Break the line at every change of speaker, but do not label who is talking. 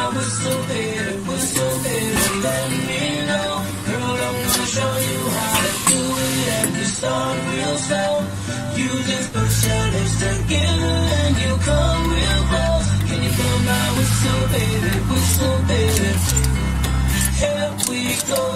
my whistle, baby, let me know. Girl, I wanna show you how to do it, and you start real slow. You just push your lips together and you come real close. Can you feel my whistle, baby, whistle, baby? Here we go.